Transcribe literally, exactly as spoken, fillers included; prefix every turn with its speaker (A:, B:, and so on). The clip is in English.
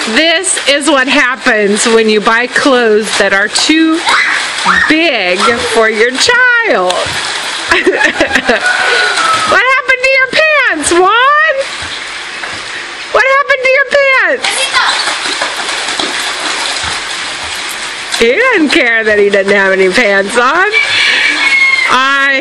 A: This is what happens when you buy clothes that are too big for your child. What happened to your pants, Juan? What happened to your pants? He doesn't care that he doesn't have any pants on. I